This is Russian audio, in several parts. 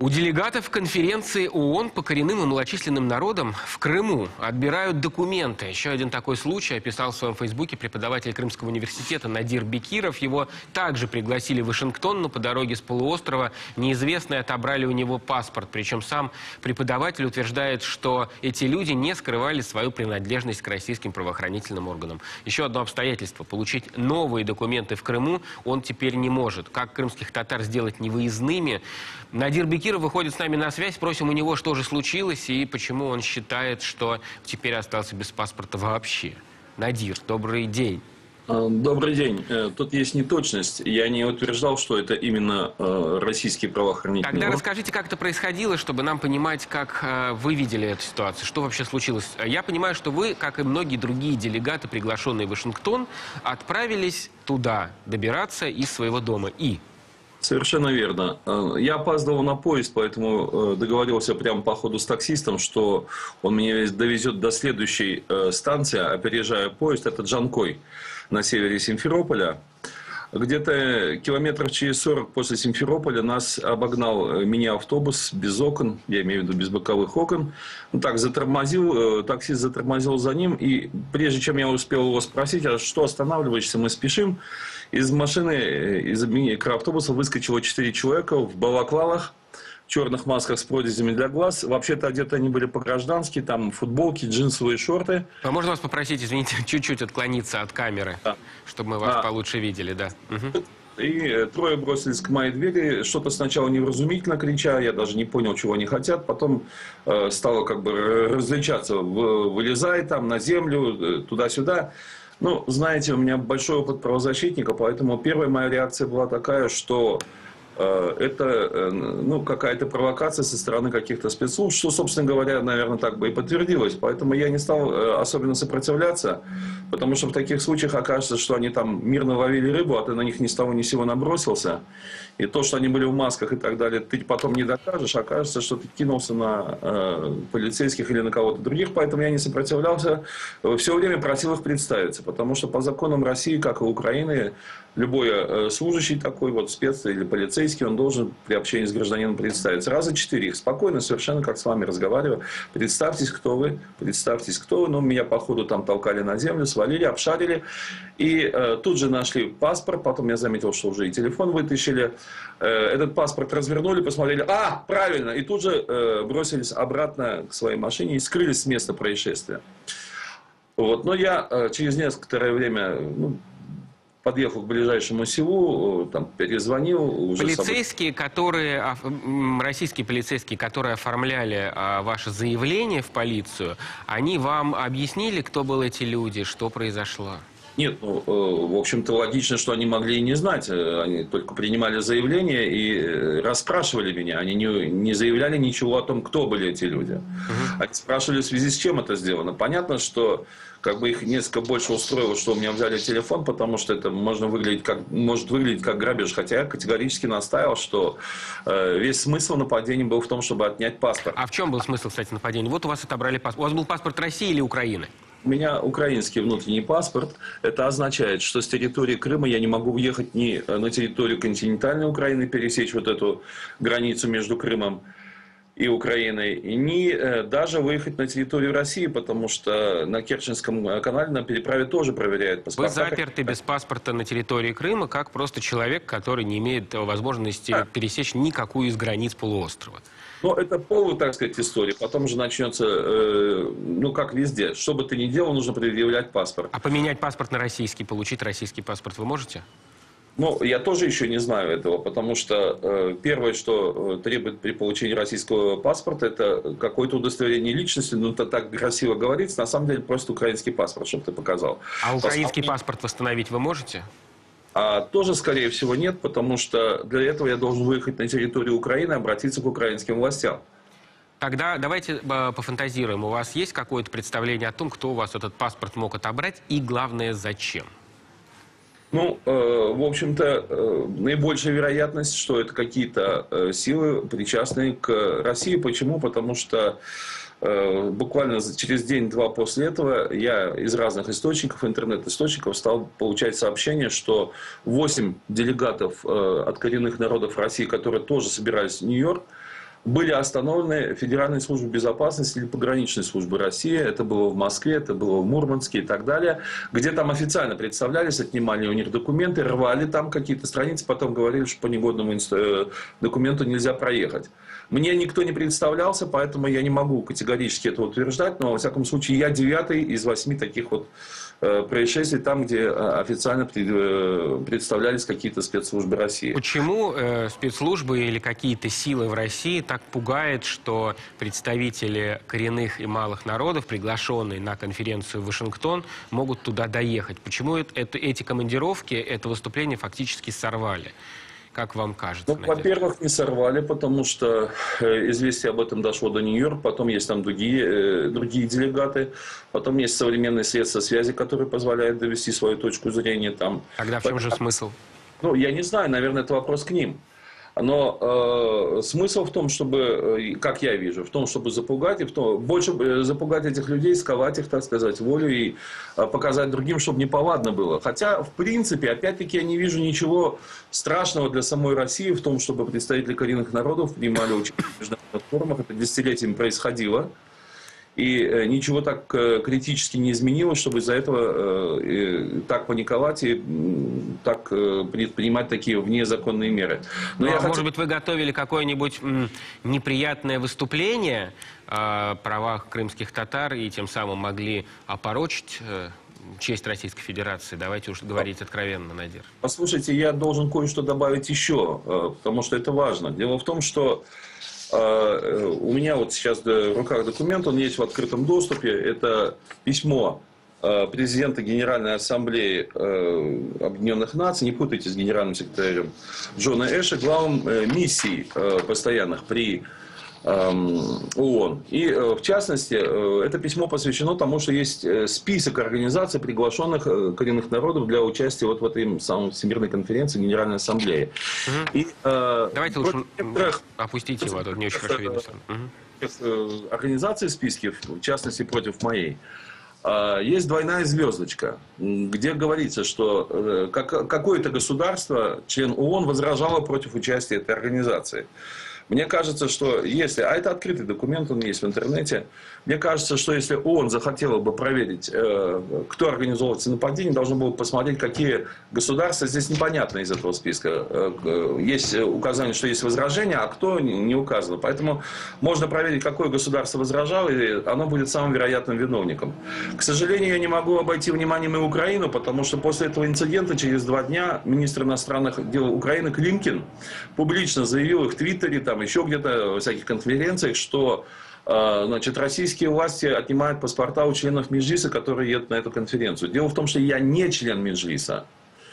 У делегатов конференции ООН по коренным и малочисленным народам в Крыму отбирают документы. Еще один такой случай описал в своем фейсбуке преподаватель Крымского университета Надир Бекиров. Его также пригласили в Вашингтон, но по дороге с полуострова неизвестные отобрали у него паспорт. Причем сам преподаватель утверждает, что эти люди не скрывали свою принадлежность к российским правоохранительным органам. Еще одно обстоятельство. Получить новые документы в Крыму он теперь не может. Как крымских татар сделать невыездными? Надир Бекиров выходит с нами на связь, просим у него, что же случилось и почему он считает, что теперь остался без паспорта вообще. Надир, добрый день. Добрый день. Тут есть неточность. Я не утверждал, что это именно российские правоохранительные органы. Тогда расскажите, как это происходило, чтобы нам понимать, как вы видели эту ситуацию, что вообще случилось. Я понимаю, что вы, как и многие другие делегаты, приглашенные в Вашингтон, отправились туда добираться из своего дома. Совершенно верно. Я опаздывал на поезд, поэтому договорился прямо по ходу с таксистом, что он меня довезет до следующей станции, опережая поезд. Это Джанкой на севере Симферополя. Где-то километров через 40 после Симферополя нас обогнал меня автобус без окон, я имею в виду без боковых окон. Он так затормозил, таксист затормозил за ним. И прежде чем я успел его спросить, а что останавливаешься, мы спешим. Из машины, из микроавтобуса выскочило 4 человека в балаклавах, в черных масках с прорезями для глаз. Вообще-то одеты они были по-граждански, там футболки, джинсовые шорты. А можно вас попросить, извините, чуть-чуть отклониться от камеры, да, чтобы мы вас получше видели, да. Угу. И трое бросились к моей двери, что-то сначала невразумительно крича, я даже не понял, чего они хотят, потом стало как бы различаться, вылезай там на землю, туда-сюда. Ну, знаете, у меня большой опыт правозащитника, поэтому первая моя реакция была такая, что это какая-то провокация со стороны каких-то спецслужб, что, собственно говоря, наверное, так бы и подтвердилось. Поэтому я не стал особенно сопротивляться, потому что в таких случаях окажется, что они там мирно ловили рыбу, а ты на них ни с того ни с сего набросился. И то, что они были в масках и так далее, ты потом не докажешь, окажется, что ты кинулся на полицейских или на кого-то других. Поэтому я не сопротивлялся, все время просил их представиться, потому что по законам России, как и Украины, любой служащий такой, вот спец или полицейский, он должен при общении с гражданином представиться. Раза 4 их спокойно, совершенно как с вами разговариваю. Представьтесь, кто вы, Но меня по ходу там толкали на землю, свалили, обшарили. И тут же нашли паспорт, потом я заметил, что уже и телефон вытащили. Этот паспорт развернули, посмотрели, правильно, и тут же бросились обратно к своей машине и скрылись с места происшествия. Вот. Но я через некоторое время подъехал к ближайшему селу, там, перезвонил. Полицейские, российские полицейские, которые оформляли ваше заявление в полицию, они вам объяснили, кто были эти люди, что произошло? Нет, в общем-то, логично, что они могли и не знать. Они только принимали заявление и расспрашивали меня. Они не заявляли ничего о том, кто были эти люди. Они спрашивали, в связи с чем это сделано. Понятно, что как бы их несколько больше устроило, что у меня взяли телефон, потому что это может выглядеть как грабеж. Хотя я категорически настаивал, что весь смысл нападения был в том, чтобы отнять паспорт. А в чем был смысл, кстати, нападения? Вот у вас отобрали паспорт. У вас был паспорт России или Украины? У меня украинский внутренний паспорт. Это означает, что с территории Крыма я не могу въехать ни на территорию континентальной Украины, пересечь вот эту границу между Крымом и Украиной, ни даже выехать на территорию России, потому что на Керченском канале на переправе тоже проверяют паспорта. Вы заперты без паспорта на территории Крыма, как просто человек, который не имеет возможности пересечь никакую из границ полуострова. Но это полная, так сказать, история. Потом же начнется, как везде. Что бы ты ни делал, нужно предъявлять паспорт. А поменять паспорт на российский, получить российский паспорт вы можете? Я тоже еще не знаю этого, потому что первое, что требует при получении российского паспорта, это какое-то удостоверение личности. Это так красиво говорится, на самом деле просто украинский паспорт, чтобы ты показал. А украинский паспорт восстановить вы можете? Тоже, скорее всего, нет, потому что для этого я должен выехать на территорию Украины и обратиться к украинским властям. Тогда давайте пофантазируем. У вас есть какое-то представление о том, кто у вас этот паспорт мог отобрать и, главное, зачем? В общем-то, наибольшая вероятность, что это какие-то силы, причастные к России. Почему? Потому что буквально через день-два после этого я из разных источников, интернет-источников, стал получать сообщения, что 8 делегатов от коренных народов России, которые тоже собирались в Нью-Йорк, были остановлены Федеральной службой безопасности или пограничной службы России. Это было в Москве, это было в Мурманске и так далее. Где там официально представлялись, отнимали у них документы, рвали там какие-то страницы, потом говорили, что по негодному документу нельзя проехать. Мне никто не представлялся, поэтому я не могу категорически это утверждать, но, во всяком случае, я 9-й из 8 таких вот происшествий там, где официально представлялись какие-то спецслужбы России. Почему спецслужбы или какие-то силы в России так пугает, что представители коренных и малых народов, приглашенные на конференцию в Вашингтон, могут туда доехать? Почему эти командировки, это выступление фактически сорвали? Как вам кажется? Ну, во-первых, не сорвали, потому что известие об этом дошло до Нью-Йорка, потом есть там другие делегаты, потом есть современные средства связи, которые позволяют довести свою точку зрения там. Тогда в чем же смысл? Ну, я не знаю, наверное, это вопрос к ним. Но смысл в том, чтобы, как я вижу, в том, чтобы запугать, и больше запугать этих людей, сковать их, так сказать, волю и показать другим, чтобы неповадно было. Хотя, в принципе, опять-таки, я не вижу ничего страшного для самой России в том, чтобы представители коренных народов принимали участие в международных форумах. Это десятилетиями происходило. И ничего так критически не изменилось, чтобы из-за этого так паниковать и так предпринимать такие внезаконные меры. Но может быть, вы готовили какое-нибудь неприятное выступление о правах крымских татар и тем самым могли опорочить честь Российской Федерации? Давайте уж говорить откровенно, Надир. Послушайте, я должен кое-что добавить еще, потому что это важно. Дело в том, что у меня вот сейчас в руках документ, он есть в открытом доступе. Это письмо президента Генеральной Ассамблеи Объединенных Наций, не путайте с генеральным секретарем Джона Эша, главам миссий постоянных при ООН. И, в частности, это письмо посвящено тому, что есть список организаций, приглашенных коренных народов для участия вот в этой самой Всемирной конференции Генеральной Ассамблеи. И, давайте лучше опустите его, а то не очень хорошо видно. Организации в списке, в частности, против моей, есть двойная звездочка, где говорится, что какое-то государство, член ООН, возражало против участия этой организации. Мне кажется, что если... А это открытый документ, он есть в интернете. Мне кажется, что если ООН захотела бы проверить, кто организовывает эти нападения, должно было посмотреть, какие государства. Здесь непонятно из этого списка. Есть указание, что есть возражения, а кто не указано. Поэтому можно проверить, какое государство возражало, и оно будет самым вероятным виновником. К сожалению, я не могу обойти вниманием и Украину, потому что после этого инцидента через 2 дня министр иностранных дел Украины Климкин публично заявил в Твиттере, там еще где-то, в всяких конференциях, что значит, российские власти отнимают паспорта у членов Меджлиса, которые едут на эту конференцию. Дело в том, что я не член Меджлиса.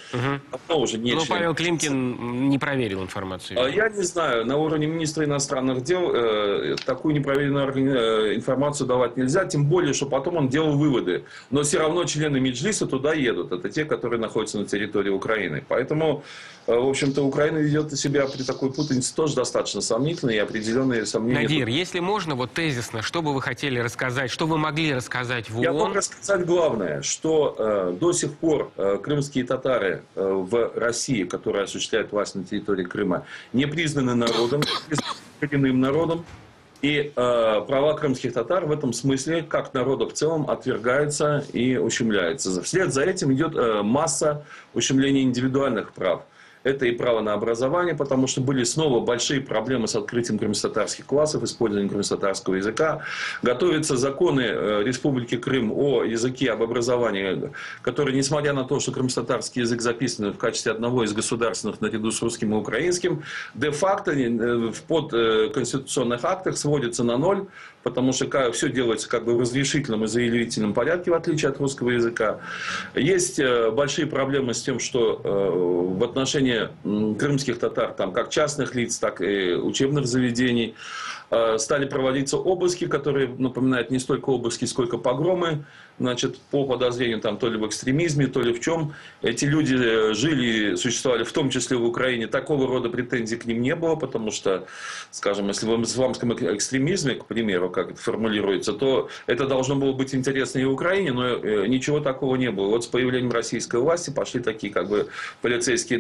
Уже не член. Павел Климкин не проверил информацию. Я не знаю, на уровне министра иностранных дел такую непроверенную информацию давать нельзя, тем более, что потом он делал выводы. Но все равно члены Меджлиса туда едут. Это те, которые находятся на территории Украины. Поэтому, в общем-то, Украина ведет себя при такой путанице тоже достаточно сомнительно, и определенные сомнения... Надир, если можно, вот тезисно, что бы вы хотели рассказать, что вы могли рассказать в ООН? Я могу рассказать главное, что до сих пор крымские татары в России, которые осуществляют власть на территории Крыма, не признаны народом, коренным народом. И права крымских татар в этом смысле, как народа в целом, отвергаются и ущемляются. Вслед за этим идет масса ущемлений индивидуальных прав. Это и право на образование, потому что были снова большие проблемы с открытием крымско-татарских классов, использованием крымско-татарского языка. Готовятся законы Республики Крым о языке, об образовании, которые, несмотря на то, что крымско-татарский язык записан в качестве одного из государственных наряду с русским и украинским, де-факто в подконституционных актах сводится на ноль, потому что все делается как бы в разрешительном и заявительном порядке, в отличие от русского языка. Есть большие проблемы с тем, что в отношении крымских татар, там, как частных лиц, так и учебных заведений, стали проводиться обыски, которые напоминают не столько обыски, сколько погромы, значит, по подозрению там, то ли в экстремизме, то ли в чем. Эти люди жили, существовали в том числе в Украине. Такого рода претензий к ним не было, потому что, скажем, если в исламском экстремизме, к примеру, как это формулируется, то это должно было быть интересно и в Украине, но ничего такого не было. Вот с появлением российской власти пошли такие как бы полицейские налеты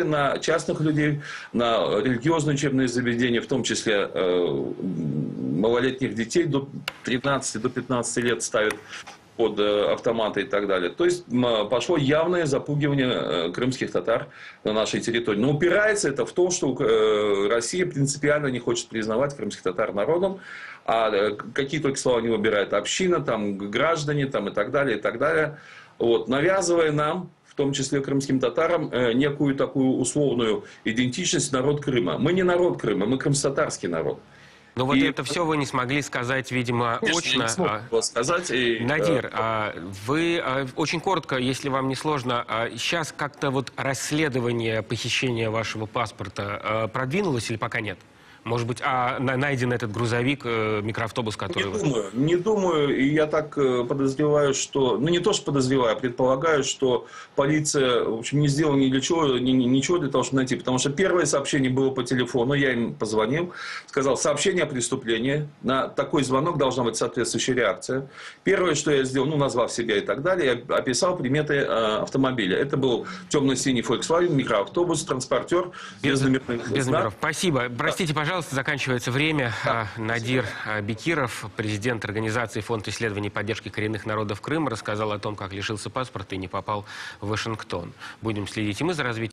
на частных людей, на религиозные учебные заведения, в том числе малолетних детей до 13-15 лет ставят под автоматы и так далее. То есть пошло явное запугивание крымских татар на нашей территории. Но упирается это в то, что Россия принципиально не хочет признавать крымских татар народом, а какие только слова не выбирает: община, там, граждане там, и так далее, и так далее. Вот, навязывая нам, в том числе крымским татарам, некую такую условную идентичность народ Крыма. Мы не народ Крыма, мы крымско-татарский народ. Но вот это все вы не смогли сказать, видимо, Конечно, очно. я не смог его сказать. Надир, вы очень коротко, если вам не сложно, сейчас как-то вот расследование похищения вашего паспорта продвинулось или пока нет? Может быть, найден этот грузовик, микроавтобус, который... Не думаю. И я так подозреваю, что... Ну, не то, что подозреваю, а предполагаю, что полиция, в общем, не сделала ничего для того, чтобы найти. Потому что первое сообщение было по телефону, я им позвонил, сказал: сообщение о преступлении. На такой звонок должна быть соответствующая реакция. Первое, что я сделал, назвав себя и так далее, я описал приметы автомобиля. Это был темно-синий Volkswagen, микроавтобус, транспортер без номерных знаков. Без номеров. Спасибо. Простите, пожалуйста, заканчивается время. Надир Бекиров, президент организации «Фонд исследований и поддержки коренных народов Крыма», рассказал о том, как лишился паспорта и не попал в Вашингтон. Будем следить и мы за развитием.